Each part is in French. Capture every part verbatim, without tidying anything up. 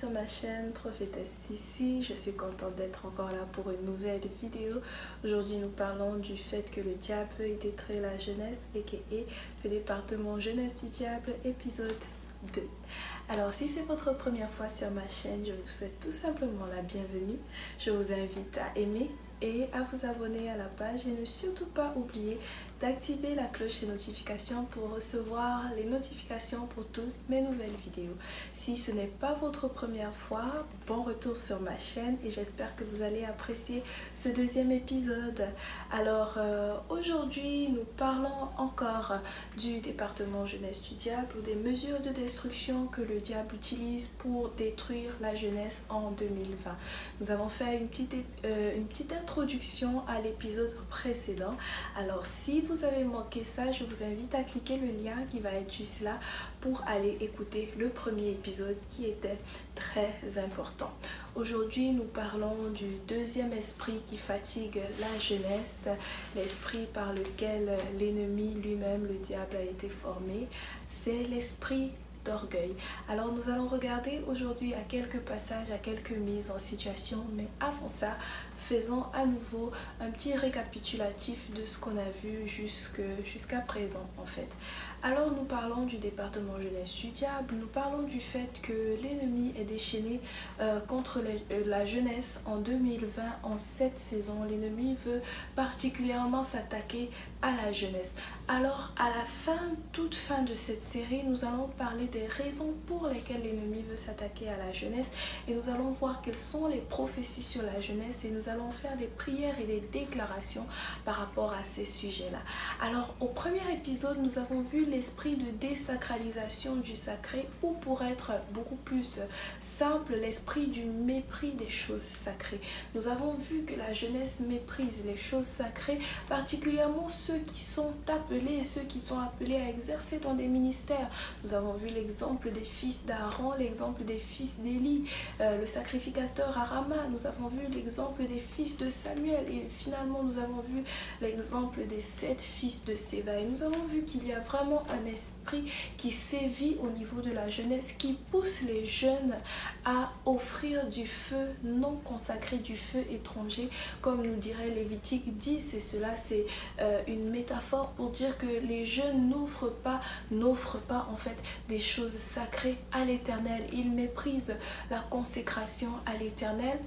sur ma chaîne Prophétesse Sissi. Je suis contente d'être encore là pour une nouvelle vidéo. Aujourd'hui nous parlons du fait que le diable veut détruire la jeunesse et qui est le département jeunesse du diable épisode deux. Alors si c'est votre première fois sur ma chaîne, je vous souhaite tout simplement la bienvenue. Je vous invite à aimer et à vous abonner à la page et ne surtout pas oublier d'activer la cloche des notifications pour recevoir les notifications pour toutes mes nouvelles vidéos. Si ce n'est pas votre première fois, bon retour sur ma chaîne et j'espère que vous allez apprécier ce deuxième épisode. Alors euh, aujourd'hui nous parlons encore du département jeunesse du diable ou des mesures de destruction que le diable utilise pour détruire la jeunesse en deux mille vingt. Nous avons fait une petite, euh, une petite introduction à l'épisode précédent. Alors si vous avez manqué ça, je vous invite à cliquer le lien qui va être juste là pour aller écouter le premier épisode qui était très important. Aujourd'hui, nous parlons du deuxième esprit qui fatigue la jeunesse, l'esprit par lequel l'ennemi lui-même, le diable, a été formé. C'est l'esprit d'orgueil. Alors nous allons regarder aujourd'hui à quelques passages, à quelques mises en situation, mais avant ça, faisons à nouveau un petit récapitulatif de ce qu'on a vu jusque, jusqu'à présent en fait. Alors nous parlons du département jeunesse du diable, nous parlons du fait que l'ennemi est déchaîné euh, contre la, euh, la jeunesse en deux mille vingt, en cette saison. L'ennemi veut particulièrement s'attaquer à la jeunesse. Alors à la fin, toute fin de cette série, nous allons parler des raisons pour lesquelles l'ennemi veut s'attaquer à la jeunesse et nous allons voir quelles sont les prophéties sur la jeunesse et nous allons faire des prières et des déclarations par rapport à ces sujets-là. Alors au premier épisode, nous avons vu l'esprit de désacralisation du sacré ou pour être beaucoup plus simple, l'esprit du mépris des choses sacrées. Nous avons vu que la jeunesse méprise les choses sacrées, particulièrement ceux qui sont appelés, ceux qui sont appelés à exercer dans des ministères. Nous avons vu l'exemple des fils d'Aaron, l'exemple des fils d'Élie, euh, le sacrificateur à Rama. Nous avons vu l'exemple des fils de Samuel et finalement nous avons vu l'exemple des sept fils de Séva. Et nous avons vu qu'il y a vraiment un esprit qui sévit au niveau de la jeunesse, qui pousse les jeunes à offrir du feu non consacré, du feu étranger, comme nous dirait Lévitique dix. Et cela c'est euh, une métaphore pour dire que les jeunes n'offrent pas, n'offrent pas en fait des choses sacrées à l'Éternel. Ils méprisent la consécration à l'Éternel.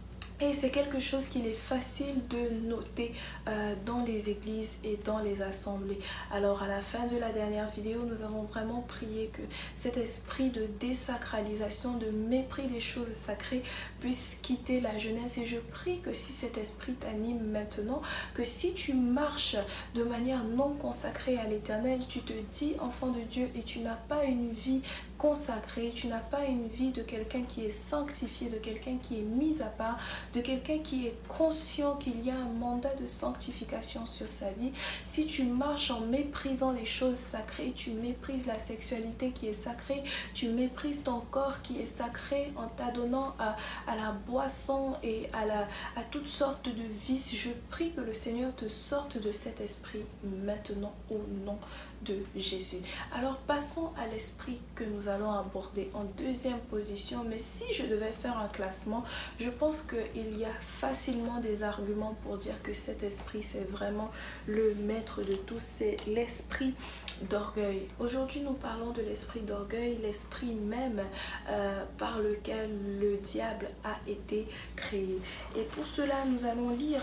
Et c'est quelque chose qu'il est facile de noter euh, dans les églises et dans les assemblées. Alors à la fin de la dernière vidéo, nous avons vraiment prié que cet esprit de désacralisation, de mépris des choses sacrées puisse quitter la jeunesse. Et je prie que si cet esprit t'anime maintenant, que si tu marches de manière non consacrée à l'Éternel, tu te dis enfant de Dieu et tu n'as pas une vie consacré, tu n'as pas une vie de quelqu'un qui est sanctifié, de quelqu'un qui est mis à part, de quelqu'un qui est conscient qu'il y a un mandat de sanctification sur sa vie. Si tu marches en méprisant les choses sacrées, tu méprises la sexualité qui est sacrée, tu méprises ton corps qui est sacré en t'adonnant à, à la boisson et à, la, à toutes sortes de vices, je prie que le Seigneur te sorte de cet esprit maintenant au nom de Jésus. Alors passons à l'esprit que nous allons aborder en deuxième position, mais si je devais faire un classement, je pense qu'il y a facilement des arguments pour dire que cet esprit c'est vraiment le maître de tous, c'est l'esprit d'orgueil. Aujourd'hui nous parlons de l'esprit d'orgueil, l'esprit même euh, par lequel le diable a été créé. Et pour cela nous allons lire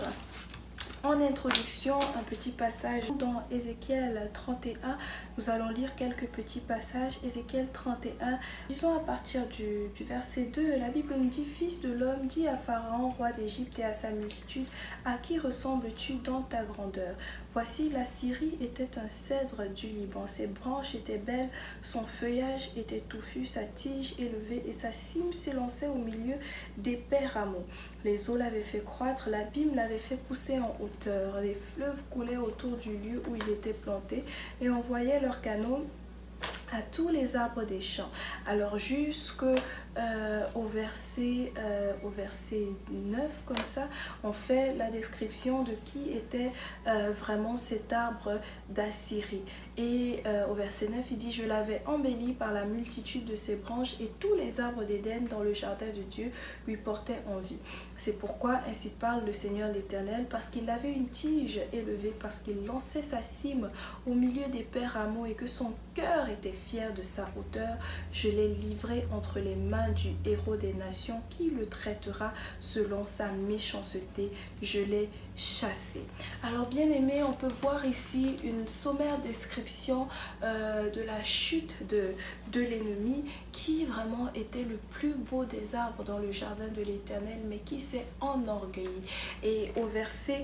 en introduction un petit passage dans Ézéchiel trente et un. Nous allons lire quelques petits passages. Ézéchiel trente et un, disons à partir du, du verset deux, la Bible nous dit: Fils de l'homme, dis à Pharaon, roi d'Égypte, et à sa multitude, à qui ressembles-tu dans ta grandeur? Voici, la Syrie était un cèdre du Liban, ses branches étaient belles, son feuillage était touffu, sa tige élevée et sa cime s'élançait au milieu d'épais rameaux. Les eaux l'avaient fait croître, l'abîme l'avait fait pousser en hauteur, les fleuves coulaient autour du lieu où il était planté et on voyait leurs canaux à tous les arbres des champs. Alors jusque euh, au verset euh, au verset neuf, comme ça on fait la description de qui était euh, vraiment cet arbre d'Assyrie. Et euh, au verset neuf il dit: je l'avais embelli par la multitude de ses branches, et tous les arbres d'Éden dans le jardin de Dieu lui portaient envie. C'est pourquoi ainsi parle le Seigneur l'Éternel, parce qu'il avait une tige élevée, parce qu'il lançait sa cime au milieu des pères rameaux, et que son cœur était fier de sa hauteur, je l'ai livré entre les mains du héros des nations, qui le traitera selon sa méchanceté, je l'ai chassé. Alors bien aimé, on peut voir ici une sommaire description euh, de la chute de, de l'ennemi, qui vraiment était le plus beau des arbres dans le jardin de l'Éternel, mais qui s'est enorgueilli. Et au verset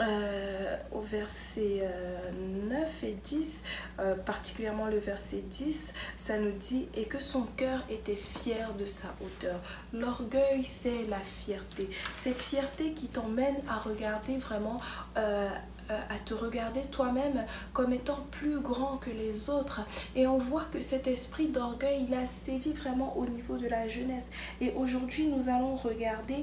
Euh, au verset euh, neuf et dix, euh, particulièrement le verset dix, ça nous dit: et que son cœur était fier de sa hauteur. L'orgueil, c'est la fierté. Cette fierté qui t'emmène à regarder vraiment, euh, à te regarder toi-même comme étant plus grand que les autres. Et on voit que cet esprit d'orgueil, il a sévi vraiment au niveau de la jeunesse. Et aujourd'hui, nous allons regarder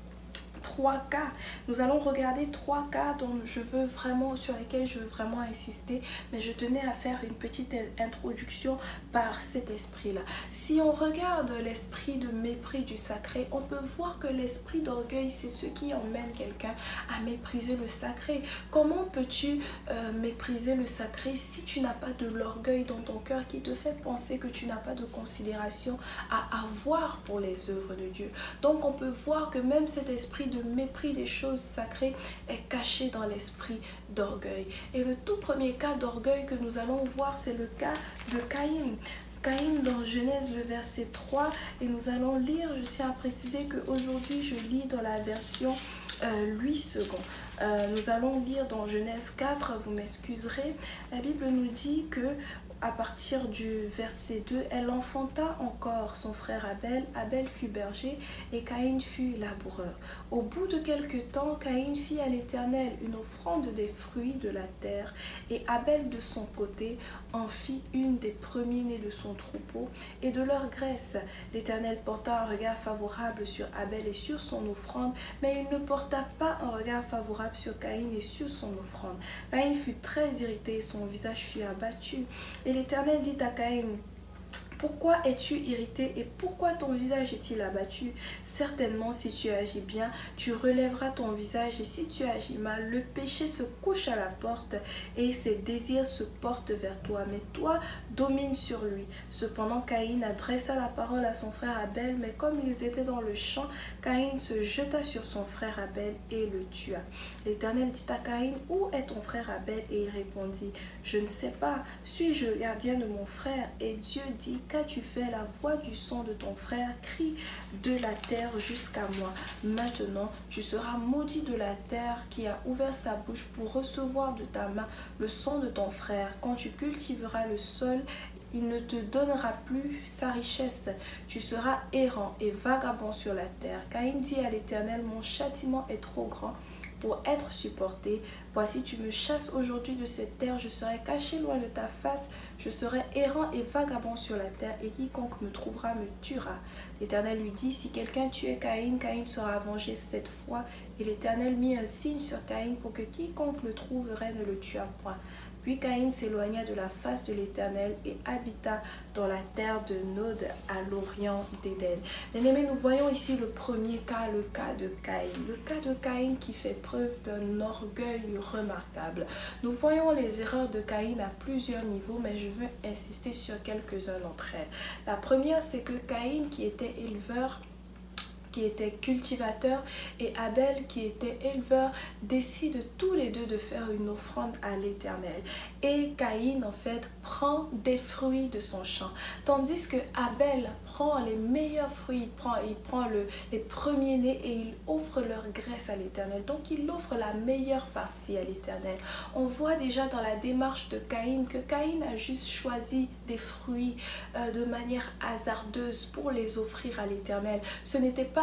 trois cas. Nous allons regarder trois cas dont je veux vraiment, sur lesquels je veux vraiment insister, mais je tenais à faire une petite introduction par cet esprit-là. Si on regarde l'esprit de mépris du sacré, on peut voir que l'esprit d'orgueil, c'est ce qui emmène quelqu'un à mépriser le sacré. Comment peux-tu euh, mépriser le sacré si tu n'as pas de l'orgueil dans ton cœur qui te fait penser que tu n'as pas de considération à avoir pour les œuvres de Dieu? Donc on peut voir que même cet esprit de mépris des choses sacrées est caché dans l'esprit d'orgueil. Et le tout premier cas d'orgueil que nous allons voir, c'est le cas de Caïn. Caïn dans Genèse le verset trois, et nous allons lire, je tiens à préciser qu'aujourd'hui je lis dans la version euh, huit secondes. Euh, nous allons lire dans Genèse quatre, vous m'excuserez. La Bible nous dit que à partir du verset deux, elle enfanta encore son frère Abel. Abel fut berger et Caïn fut laboureur. Au bout de quelque temps, Caïn fit à l'Éternel une offrande des fruits de la terre, et Abel de son côté en fit une des premiers-nés de son troupeau et de leur graisse. L'Éternel porta un regard favorable sur Abel et sur son offrande, mais il ne porta pas un regard favorable sur Caïn et sur son offrande. Caïn fut très irrité et son visage fut abattu. Et l'Éternel dit à Caïn: pourquoi es-tu irrité et pourquoi ton visage est-il abattu? Certainement, si tu agis bien, tu relèveras ton visage, et si tu agis mal, le péché se couche à la porte et ses désirs se portent vers toi, mais toi, domine sur lui. Cependant, Caïn adressa la parole à son frère Abel, mais comme ils étaient dans le champ, Caïn se jeta sur son frère Abel et le tua. L'Éternel dit à Caïn: où est ton frère Abel? Et il répondit: je ne sais pas, suis-je le gardien de mon frère? Et Dieu dit: qu'as-tu fait? La voix du son de ton frère crie de la terre jusqu'à moi. Maintenant, tu seras maudit de la terre qui a ouvert sa bouche pour recevoir de ta main le son de ton frère. Quand tu cultiveras le sol, il ne te donnera plus sa richesse. Tu seras errant et vagabond sur la terre. Caïn dit à l'Éternel: mon châtiment est trop grand pour être supporté. Voici, tu me chasses aujourd'hui de cette terre, je serai caché loin de ta face, je serai errant et vagabond sur la terre, et quiconque me trouvera me tuera. L'Éternel lui dit: si quelqu'un tuait Caïn, Caïn sera vengé cette fois. Et l'Éternel mit un signe sur Caïn pour que quiconque le trouverait ne le tuât point. Puis Caïn s'éloigna de la face de l'Éternel et habita dans la terre de Nod à l'orient d'Éden. Bien-aimés, nous voyons ici le premier cas, le cas de Caïn. Le cas de Caïn qui fait preuve d'un orgueil remarquable. Nous voyons les erreurs de Caïn à plusieurs niveaux, mais je veux insister sur quelques-uns d'entre elles. La première, c'est que Caïn, qui était éleveur, qui était cultivateur, et Abel qui était éleveur, décident tous les deux de faire une offrande à l'Éternel. Et Caïn en fait prend des fruits de son champ, tandis que Abel prend les meilleurs fruits, il prend, il prend le, les premiers-nés et il offre leur graisse à l'Éternel. Donc il offre la meilleure partie à l'Éternel. On voit déjà dans la démarche de Caïn que Caïn a juste choisi des fruits euh, de manière hasardeuse pour les offrir à l'Éternel. Ce n'était pas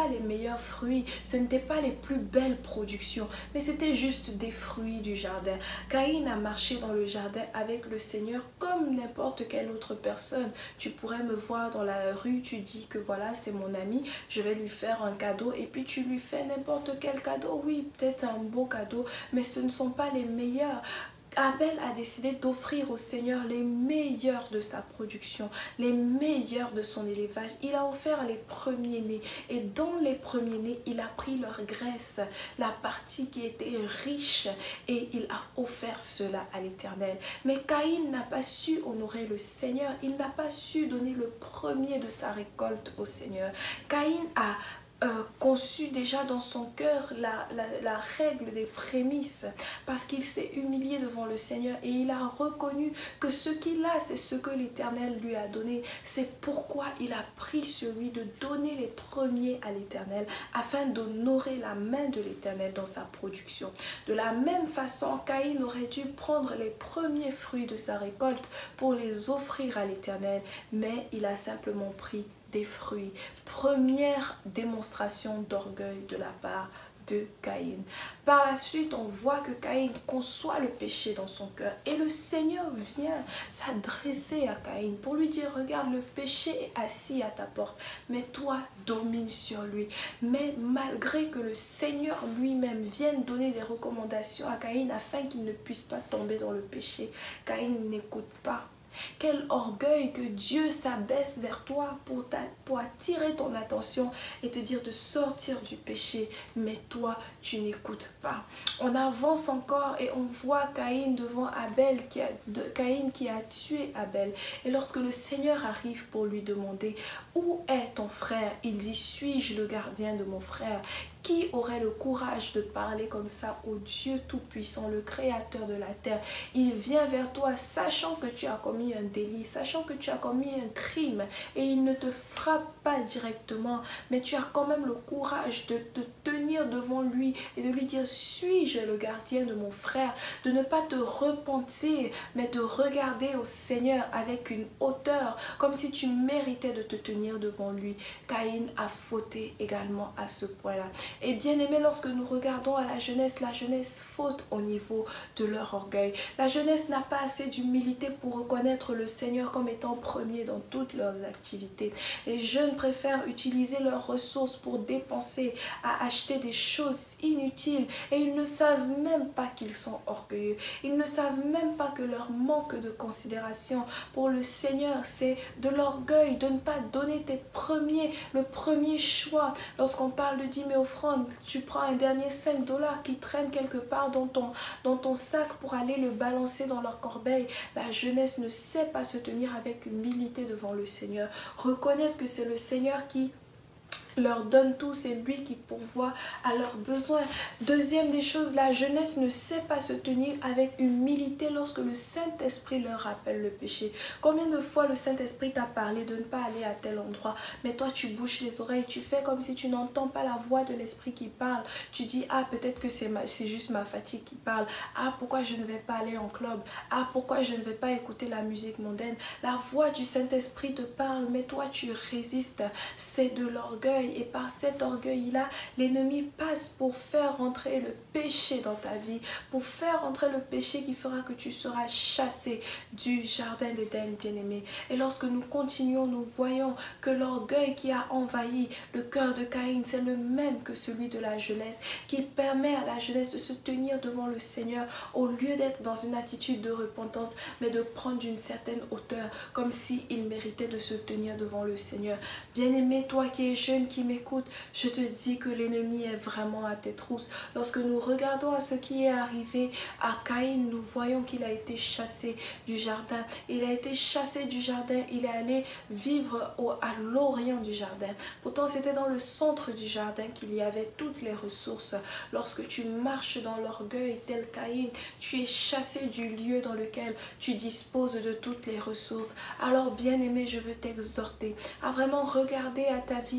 pas les meilleurs fruits, ce n'étaient pas les plus belles productions, mais c'était juste des fruits du jardin. Caïn a marché dans le jardin avec le Seigneur comme n'importe quelle autre personne. Tu pourrais me voir dans la rue, tu dis que voilà, c'est mon ami, je vais lui faire un cadeau et puis tu lui fais n'importe quel cadeau. Oui, peut-être un beau cadeau, mais ce ne sont pas les meilleurs. Abel a décidé d'offrir au Seigneur les meilleurs de sa production, les meilleurs de son élevage. Il a offert les premiers-nés et dans les premiers-nés, il a pris leur graisse, la partie qui était riche, et il a offert cela à l'Éternel. Mais Caïn n'a pas su honorer le Seigneur, il n'a pas su donner le premier de sa récolte au Seigneur. Caïn a Euh, conçu déjà dans son cœur la, la, la règle des prémices, parce qu'il s'est humilié devant le Seigneur et il a reconnu que ce qu'il a, c'est ce que l'Éternel lui a donné. C'est pourquoi il a pris celui de donner les premiers à l'Éternel, afin d'honorer la main de l'Éternel dans sa production. De la même façon, Caïn aurait dû prendre les premiers fruits de sa récolte pour les offrir à l'Éternel, mais il a simplement pris des fruits. Première démonstration d'orgueil de la part de Caïn. Par la suite, on voit que Caïn conçoit le péché dans son cœur et le Seigneur vient s'adresser à Caïn pour lui dire: regarde, le péché est assis à ta porte, mais toi domine sur lui. Mais malgré que le Seigneur lui-même vienne donner des recommandations à Caïn afin qu'il ne puisse pas tomber dans le péché, Caïn n'écoute pas. Quel orgueil que Dieu s'abaisse vers toi pour, ta, pour attirer ton attention et te dire de sortir du péché, mais toi tu n'écoutes pas. On avance encore et on voit Caïn devant Abel, qui a, de, Caïn qui a tué Abel. Et lorsque le Seigneur arrive pour lui demander: où est ton frère? Il dit: suis-je le gardien de mon frère? Qui aurait le courage de parler comme ça au Dieu Tout-Puissant, le Créateur de la terre? Il vient vers toi sachant que tu as commis un délit, sachant que tu as commis un crime, et il ne te frappe pas directement, mais tu as quand même le courage de te tenir devant lui et de lui dire: suis-je le gardien de mon frère? De ne pas te repentir, mais de regarder au Seigneur avec une hauteur, comme si tu méritais de te tenir devant lui. Caïn a fauté également à ce point-là. Et bien aimé, lorsque nous regardons à la jeunesse, la jeunesse faute au niveau de leur orgueil. La jeunesse n'a pas assez d'humilité pour reconnaître le Seigneur comme étant premier dans toutes leurs activités. Les jeunes préfèrent utiliser leurs ressources pour dépenser, à acheter des choses inutiles, et ils ne savent même pas qu'ils sont orgueilleux. Ils ne savent même pas que leur manque de considération pour le Seigneur, c'est de l'orgueil, de ne pas donner tes premiers, le premier choix. Lorsqu'on parle de dîmes et offrandes, tu prends un dernier cinq dollars qui traîne quelque part dans ton, dans ton sac pour aller le balancer dans leur corbeille. La jeunesse ne sait pas se tenir avec humilité devant le Seigneur. Reconnaître que c'est le Seigneur qui leur donne tout, c'est lui qui pourvoit à leurs besoins. Deuxième des choses, la jeunesse ne sait pas se tenir avec humilité lorsque le Saint-Esprit leur rappelle le péché. Combien de fois le Saint-Esprit t'a parlé de ne pas aller à tel endroit, mais toi tu bouches les oreilles, tu fais comme si tu n'entends pas la voix de l'Esprit qui parle. Tu dis: ah, peut-être que c'est juste ma fatigue qui parle. Ah, pourquoi je ne vais pas aller en club? Ah, pourquoi je ne vais pas écouter la musique mondaine? La voix du Saint-Esprit te parle, mais toi tu résistes. C'est de l'orgueil. Et par cet orgueil-là, l'ennemi passe pour faire rentrer le péché dans ta vie, pour faire rentrer le péché qui fera que tu seras chassé du jardin d'Éden, bien-aimé. Et lorsque nous continuons, nous voyons que l'orgueil qui a envahi le cœur de Caïn, c'est le même que celui de la jeunesse, qui permet à la jeunesse de se tenir devant le Seigneur au lieu d'être dans une attitude de repentance, mais de prendre une certaine hauteur, comme s'il méritait de se tenir devant le Seigneur. Bien-aimé, toi qui es jeune, qui m'écoute, je te dis que l'ennemi est vraiment à tes trousses. Lorsque nous regardons à ce qui est arrivé à Caïn, nous voyons qu'il a été chassé du jardin. Il a été chassé du jardin, il est allé vivre au, à l'orient du jardin. Pourtant, c'était dans le centre du jardin qu'il y avait toutes les ressources. Lorsque tu marches dans l'orgueil tel Caïn, tu es chassé du lieu dans lequel tu disposes de toutes les ressources. Alors, bien-aimé, je veux t'exhorter à vraiment regarder à ta vie et à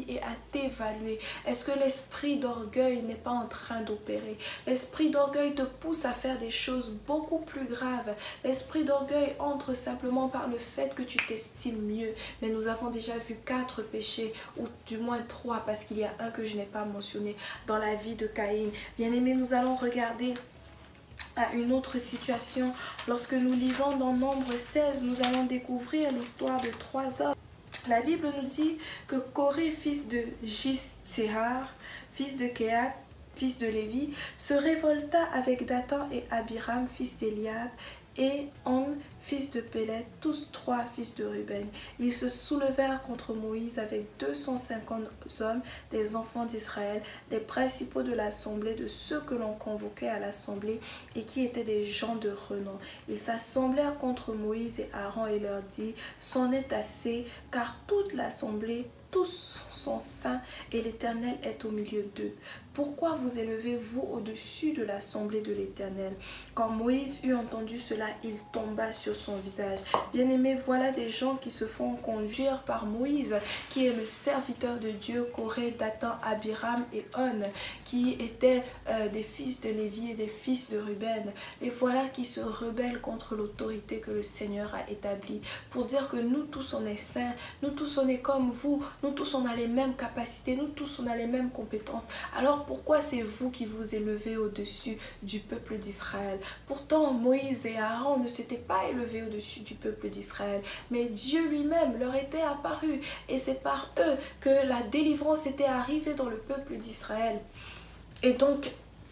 t'évaluer? Est-ce que l'esprit d'orgueil n'est pas en train d'opérer? L'esprit d'orgueil te pousse à faire des choses beaucoup plus graves. L'esprit d'orgueil entre simplement par le fait que tu t'estimes mieux. Mais nous avons déjà vu quatre péchés, ou du moins trois, parce qu'il y a un que je n'ai pas mentionné dans la vie de Caïn. Bien-aimés, nous allons regarder à une autre situation. Lorsque nous lisons dans Nombre seize, nous allons découvrir l'histoire de trois hommes. La Bible nous dit que Coré, fils de Jisséhar, fils de Kehat, fils de Lévi, se révolta avec Dathan et Abiram, fils d'Eliab, et On, fils de Pélet, tous trois fils de Ruben. Ils se soulevèrent contre Moïse avec deux cent cinquante hommes, des enfants d'Israël, des principaux de l'assemblée, de ceux que l'on convoquait à l'assemblée et qui étaient des gens de renom. Ils s'assemblèrent contre Moïse et Aaron et leur dit: c'en est assez, car toute l'assemblée, tous sont saints et l'Éternel est au milieu d'eux. Pourquoi vous élevez-vous au-dessus de l'assemblée de l'Éternel? Quand Moïse eut entendu cela, il tomba sur son visage. Bien-aimés, voilà des gens qui se font conduire par Moïse, qui est le serviteur de Dieu, Coré, Dathan, Abiram et On, qui étaient euh, des fils de Lévi et des fils de Ruben. Et voilà qui se rebellent contre l'autorité que le Seigneur a établie, pour dire que nous tous on est saints, nous tous on est comme vous, nous tous on a les mêmes capacités, nous tous on a les mêmes compétences. Alors pourquoi c'est vous qui vous élevez au-dessus du peuple d'Israël? Pourtant, Moïse et Aaron ne s'étaient pas élevés au-dessus du peuple d'Israël, mais Dieu lui-même leur était apparu et c'est par eux que la délivrance était arrivée dans le peuple d'Israël. Et donc,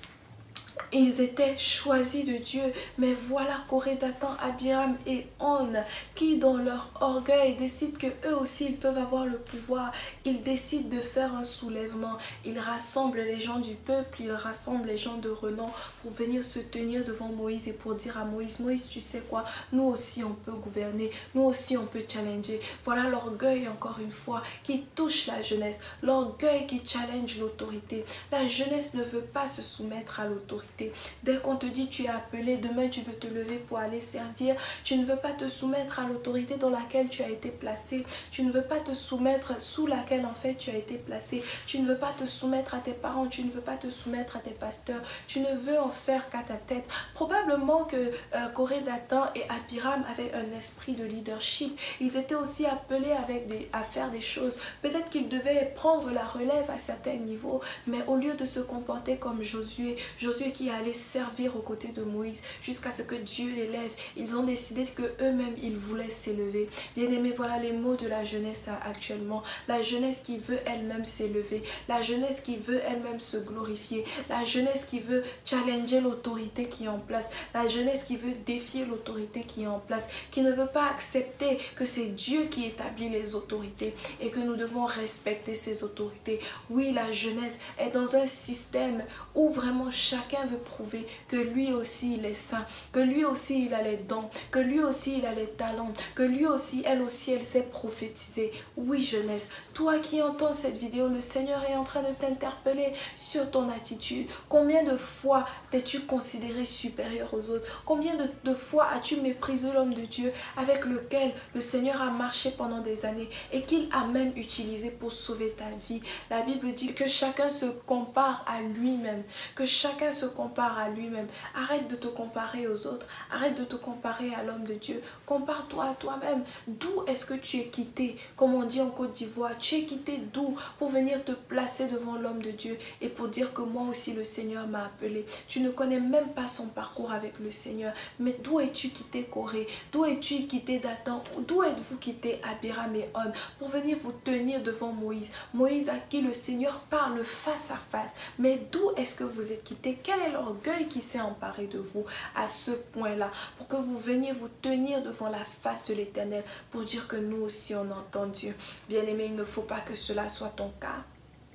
ils étaient choisis de Dieu, mais voilà Coré, Dathan, Abiram et On qui dans leur orgueil décident que eux aussi ils peuvent avoir le pouvoir. Ils décident de faire un soulèvement. Ils rassemblent les gens du peuple, ils rassemblent les gens de renom pour venir se tenir devant Moïse et pour dire à Moïse: Moïse, tu sais quoi, nous aussi on peut gouverner, nous aussi on peut challenger. Voilà l'orgueil encore une fois qui touche la jeunesse, l'orgueil qui challenge l'autorité. La jeunesse ne veut pas se soumettre à l'autorité. Dès qu'on te dit tu es appelé, demain tu veux te lever pour aller servir, tu ne veux pas te soumettre à l'autorité dans laquelle tu as été placé. Tu ne veux pas te soumettre sous laquelle en fait tu as été placé. Tu ne veux pas te soumettre à tes parents, tu ne veux pas te soumettre à tes pasteurs. Tu ne veux en faire qu'à ta tête. Probablement que euh, Coré, Dathan et Abiram avaient un esprit de leadership. Ils étaient aussi appelés avec des, à faire des choses. Peut-être qu'ils devaient prendre la relève à certains niveaux, mais au lieu de se comporter comme Josué, Josué qui allait servir aux côtés de Moïse jusqu'à ce que Dieu l'élève, ils ont décidé que eux-mêmes ils voulaient s'élever. Bien-aimés, voilà les mots de la jeunesse actuellement. La jeunesse qui veut elle-même s'élever, la jeunesse qui veut elle-même se glorifier, la jeunesse qui veut challenger l'autorité qui est en place, la jeunesse qui veut défier l'autorité qui est en place, qui ne veut pas accepter que c'est Dieu qui établit les autorités et que nous devons respecter ces autorités. Oui, la jeunesse est dans un système où vraiment chacun veut prouver que lui aussi il est saint, que lui aussi il a les dons, que lui aussi il a les talents, que lui aussi, elle aussi, elle sait prophétiser. Oui, jeunesse, toi qui entends cette vidéo, le Seigneur est en train de t'interpeller sur ton attitude. Combien de fois t'es-tu considéré supérieur aux autres? Combien de, de fois as-tu méprisé l'homme de Dieu avec lequel le Seigneur a marché pendant des années et qu'il a même utilisé pour sauver ta vie? La Bible dit que chacun se compare à lui-même, que chacun se compare à lui-même. Arrête de te comparer aux autres, arrête de te comparer à l'homme de Dieu, compare-toi à toi-même. D'où est-ce que tu es quitté? Comme on dit en Côte d'Ivoire, tu es quitté d'où pour venir te placer devant l'homme de Dieu et pour dire que moi aussi le Seigneur m'a appelé. Tu ne connais même pas son parcours avec le Seigneur, mais d'où es-tu quitté Coré? D'où es-tu quitté Dathan? D'où êtes-vous quitté Abiram et On pour venir vous tenir devant Moïse? Moïse à qui le Seigneur parle face à face. Mais d'où est-ce que vous êtes quitté? Quel est l'orgueil qui s'est emparé de vous à ce point-là pour que vous veniez vous tenir devant la face de l'Éternel pour dire que nous aussi on entend Dieu? Bien-aimé, il ne faut pas que cela soit ton cas.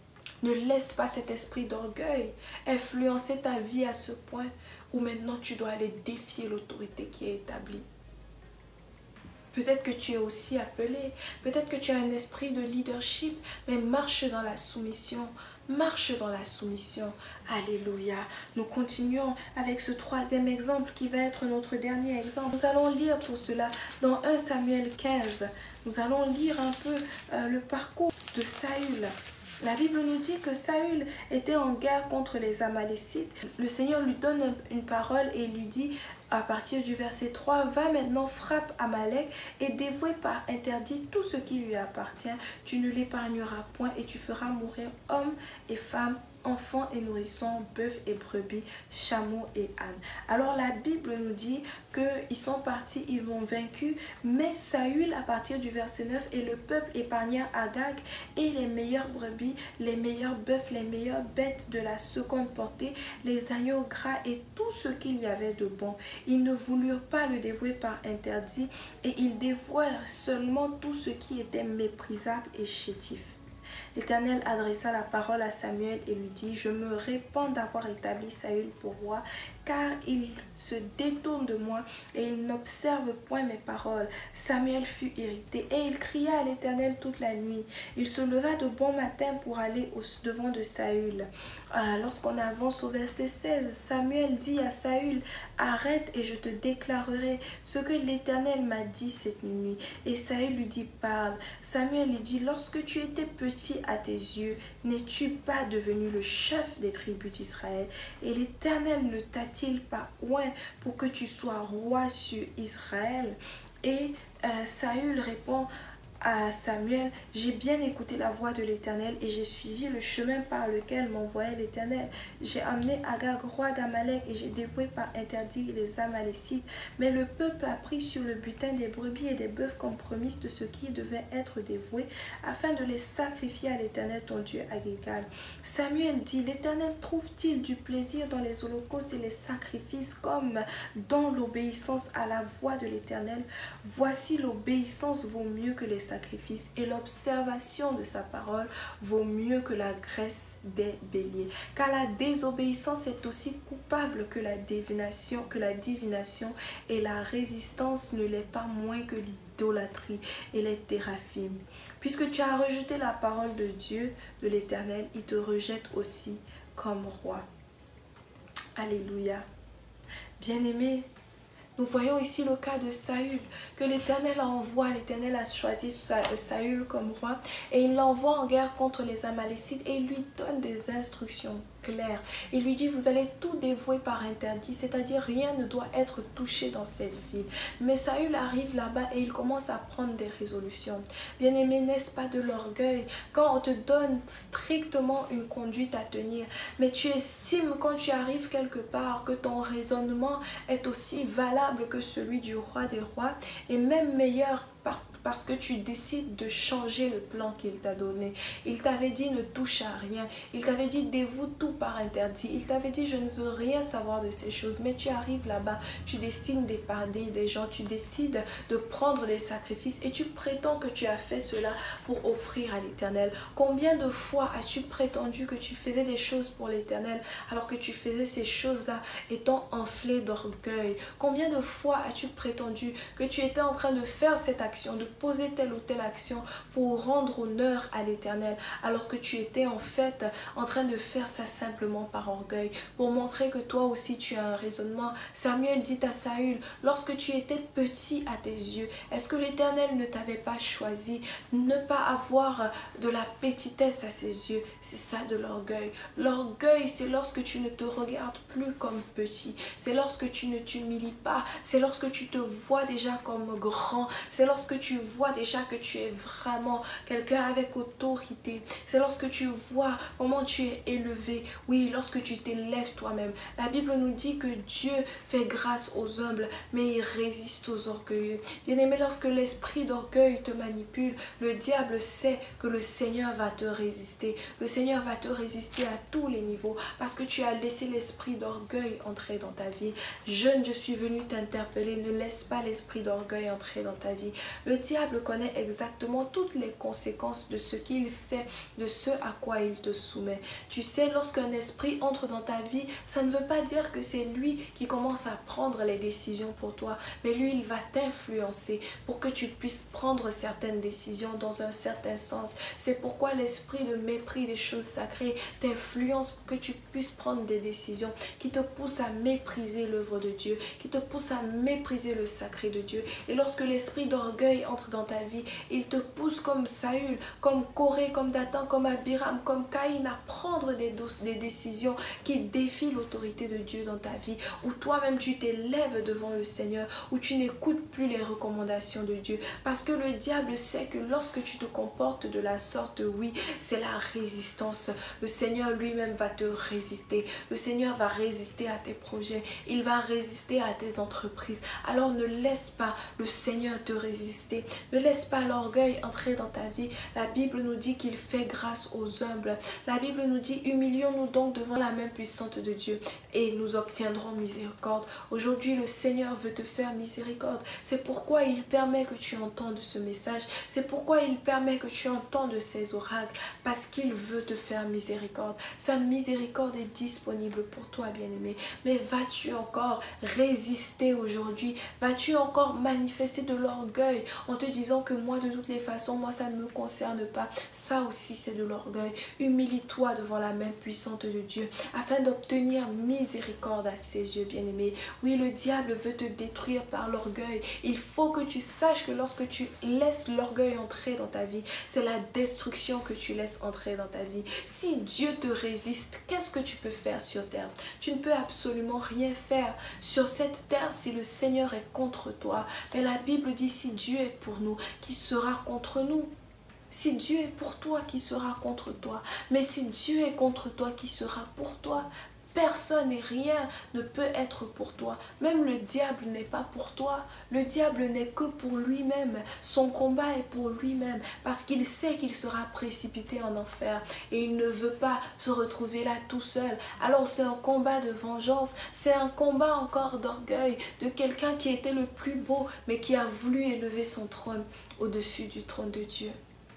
Ne laisse pas cet esprit d'orgueil influencer ta vie à ce point où maintenant tu dois aller défier l'autorité qui est établie. Peut-être que tu es aussi appelé, peut-être que tu as un esprit de leadership, mais marche dans la soumission. Marche dans la soumission. Alléluia. Nous continuons avec ce troisième exemple qui va être notre dernier exemple. Nous allons lire pour cela dans un Samuel quinze. Nous allons lire un peu euh, le parcours de Saül. La Bible nous dit que Saül était en guerre contre les Amalécites. Le Seigneur lui donne une parole et lui dit à partir du verset trois, va maintenant, frappe Amalek et dévouer par interdit tout ce qui lui appartient. Tu ne l'épargneras point et tu feras mourir hommes et femmes, enfants et nourrissons, bœufs et brebis, chameaux et ânes. Alors la Bible nous dit qu'ils sont partis, ils ont vaincu, mais Saül, à partir du verset neuf, et le peuple épargna Agag et les meilleures brebis, les meilleurs bœufs, les meilleures bêtes de la seconde portée, les agneaux gras et tout ce qu'il y avait de bon. Ils ne voulurent pas le dévouer par interdit et ils dévouèrent seulement tout ce qui était méprisable et chétif. L'Éternel adressa la parole à Samuel et lui dit, je me répands d'avoir établi Saül pour roi, car il se détourne de moi et il n'observe point mes paroles. Samuel fut irrité et il cria à l'Éternel toute la nuit. Il se leva de bon matin pour aller au devant de Saül. Ah, lorsqu'on avance au verset seize, Samuel dit à Saül, arrête et je te déclarerai ce que l'Éternel m'a dit cette nuit. Et Saül lui dit, parle. Samuel lui dit, lorsque tu étais petit à tes yeux, n'es-tu pas devenu le chef des tribus d'Israël? Et l'Éternel ne t'a-t-il pas oint pour que tu sois roi sur Israël? Et euh, Saül répond à Samuel, j'ai bien écouté la voix de l'Éternel et j'ai suivi le chemin par lequel m'envoyait l'Éternel. J'ai amené Agag, roi d'Amalek, et j'ai dévoué par interdit les Amalécites. Mais le peuple a pris sur le butin des brebis et des bœufs comme promise de ce qui devait être dévoué, afin de les sacrifier à l'Éternel ton Dieu à Gilgal. Samuel dit, l'Éternel trouve-t-il du plaisir dans les holocaustes et les sacrifices comme dans l'obéissance à la voix de l'Éternel? Voici, l'obéissance vaut mieux que les sacrifices et l'observation de sa parole vaut mieux que la graisse des béliers. Car la désobéissance est aussi coupable que la divination, que la divination et la résistance ne l'est pas moins que l'idolâtrie et les théraphim. Puisque tu as rejeté la parole de Dieu, de l'Éternel, il te rejette aussi comme roi. Alléluia. Bien-aimés, nous voyons ici le cas de Saül, que l'Éternel envoie, l'Éternel a choisi Saül comme roi et il l'envoie en guerre contre les Amalécites et il lui donne des instructions claires. Il lui dit, vous allez tout dévouer par interdit, c'est-à-dire rien ne doit être touché dans cette ville. Mais Saül arrive là-bas et il commence à prendre des résolutions. Bien-aimé, n'est-ce pas de l'orgueil quand on te donne strictement une conduite à tenir, mais tu estimes quand tu arrives quelque part que ton raisonnement est aussi valable que celui du roi des rois et même meilleur par parce que tu décides de changer le plan qu'il t'a donné. Il t'avait dit ne touche à rien. Il t'avait dit dévoue tout par interdit. Il t'avait dit je ne veux rien savoir de ces choses. Mais tu arrives là-bas, tu destines d'épargner des gens, tu décides de prendre des sacrifices et tu prétends que tu as fait cela pour offrir à l'Éternel. Combien de fois as-tu prétendu que tu faisais des choses pour l'Éternel alors que tu faisais ces choses-là étant enflé d'orgueil? Combien de fois as-tu prétendu que tu étais en train de faire cette action, de poser telle ou telle action pour rendre honneur à l'Éternel alors que tu étais en fait en train de faire ça simplement par orgueil pour montrer que toi aussi tu as un raisonnement? Samuel dit à Saül, lorsque tu étais petit à tes yeux, est-ce que l'Éternel ne t'avait pas choisi? Ne pas avoir de la petitesse à ses yeux, c'est ça de l'orgueil. L'orgueil, c'est lorsque tu ne te regardes plus comme petit, c'est lorsque tu ne t'humilies pas, c'est lorsque tu te vois déjà comme grand, c'est lorsque tu vois déjà que tu es vraiment quelqu'un avec autorité. C'est lorsque tu vois comment tu es élevé. Oui, lorsque tu t'élèves toi-même. La Bible nous dit que Dieu fait grâce aux humbles, mais il résiste aux orgueilleux. Bien-aimé, lorsque l'esprit d'orgueil te manipule, le diable sait que le Seigneur va te résister. Le Seigneur va te résister à tous les niveaux parce que tu as laissé l'esprit d'orgueil entrer dans ta vie. Jeune, je suis venu t'interpeller. Ne laisse pas l'esprit d'orgueil entrer dans ta vie. Le diable connaît exactement toutes les conséquences de ce qu'il fait, de ce à quoi il te soumet. Tu sais, lorsqu'un esprit entre dans ta vie, ça ne veut pas dire que c'est lui qui commence à prendre les décisions pour toi, mais lui, il va t'influencer pour que tu puisses prendre certaines décisions dans un certain sens. C'est pourquoi l'esprit de mépris des choses sacrées t'influence pour que tu puisses prendre des décisions qui te poussent à mépriser l'œuvre de Dieu, qui te poussent à mépriser le sacré de Dieu. Et lorsque l'esprit d'orgueil entre dans ta vie, il te pousse comme Saül, comme Corée, comme Dathan, comme Abiram, comme Caïn à prendre des, des décisions qui défient l'autorité de Dieu dans ta vie, où toi-même tu t'élèves devant le Seigneur, où tu n'écoutes plus les recommandations de Dieu. Parce que le diable sait que lorsque tu te comportes de la sorte, oui, c'est la résistance. Le Seigneur lui-même va te résister. Le Seigneur va résister à tes projets. Il va résister à tes entreprises. Alors ne laisse pas le Seigneur te résister. Ne laisse pas l'orgueil entrer dans ta vie. La Bible nous dit qu'il fait grâce aux humbles. La Bible nous dit, humilions-nous donc devant la main puissante de Dieu et nous obtiendrons miséricorde. Aujourd'hui, le Seigneur veut te faire miséricorde. C'est pourquoi il permet que tu entendes ce message. C'est pourquoi il permet que tu entendes ces oracles. Parce qu'il veut te faire miséricorde. Sa miséricorde est disponible pour toi, bien-aimé. Mais vas-tu encore résister aujourd'hui? Vas-tu encore manifester de l'orgueil en te disant que moi, de toutes les façons, moi, ça ne me concerne pas? Ça aussi, c'est de l'orgueil. Humilie-toi devant la main puissante de Dieu afin d'obtenir miséricorde à ses yeux, bien-aimé. Oui, le diable veut te détruire par l'orgueil. Il faut que tu saches que lorsque tu laisses l'orgueil entrer dans ta vie, c'est la destruction que tu laisses entrer dans ta vie. Si Dieu te résiste, qu'est-ce que tu peux faire sur terre? Tu ne peux absolument rien faire sur cette terre si le Seigneur est contre toi. Mais la Bible dit, si Dieu est pour nous, qui sera contre nous? Si Dieu est pour toi, qui sera contre toi? Mais si Dieu est contre toi, qui sera pour toi? Personne et rien ne peut être pour toi. Même le diable n'est pas pour toi. Le diable n'est que pour lui-même. Son combat est pour lui-même parce qu'il sait qu'il sera précipité en enfer et il ne veut pas se retrouver là tout seul. Alors c'est un combat de vengeance. C'est un combat encore d'orgueil de quelqu'un qui était le plus beau mais qui a voulu élever son trône au-dessus du trône de Dieu.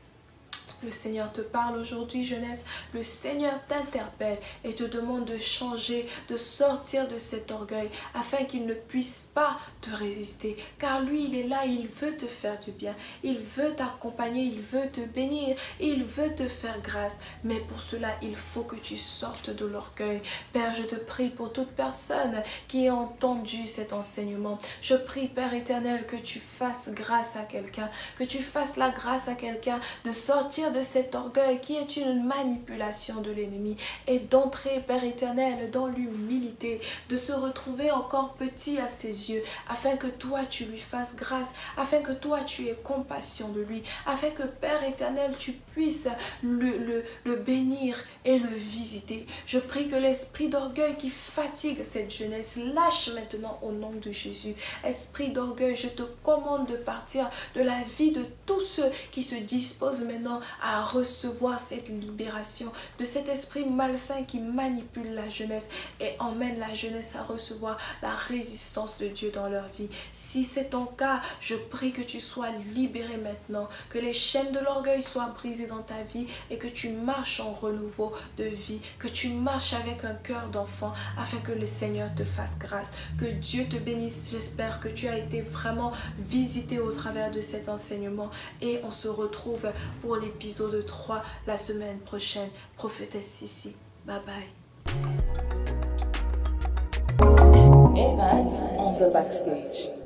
Le Seigneur te parle aujourd'hui, jeunesse. Le Seigneur t'interpelle et te demande de changer, de sortir de cet orgueil afin qu'il ne puisse pas te résister. Car lui, il est là, il veut te faire du bien. Il veut t'accompagner, il veut te bénir, il veut te faire grâce. Mais pour cela, il faut que tu sortes de l'orgueil. Père, je te prie pour toute personne qui a entendu cet enseignement. Je prie, Père éternel, que tu fasses grâce à quelqu'un, que tu fasses la grâce à quelqu'un de sortir de cet orgueil qui est une manipulation de l'ennemi et d'entrer, Père éternel, dans l'humilité, de se retrouver encore petit à ses yeux, afin que toi tu lui fasses grâce, afin que toi tu aies compassion de lui, afin que, Père éternel, tu puisses le, le, le bénir et le visiter. Je prie que l'esprit d'orgueil qui fatigue cette jeunesse lâche maintenant au nom de Jésus. Esprit d'orgueil, je te commande de partir de la vie de tous ceux qui se disposent maintenant à recevoir cette libération de cet esprit malsain qui manipule la jeunesse et emmène la jeunesse à recevoir la résistance de Dieu dans leur vie. Si c'est ton cas, je prie que tu sois libéré maintenant, que les chaînes de l'orgueil soient brisées dans ta vie et que tu marches en renouveau de vie, que tu marches avec un cœur d'enfant afin que le Seigneur te fasse grâce. Que Dieu te bénisse. J'espère que tu as été vraiment visité au travers de cet enseignement et on se retrouve pour l'épisode trois la semaine prochaine. Prophétesse Sissi. Bye bye. Evans on the backstage.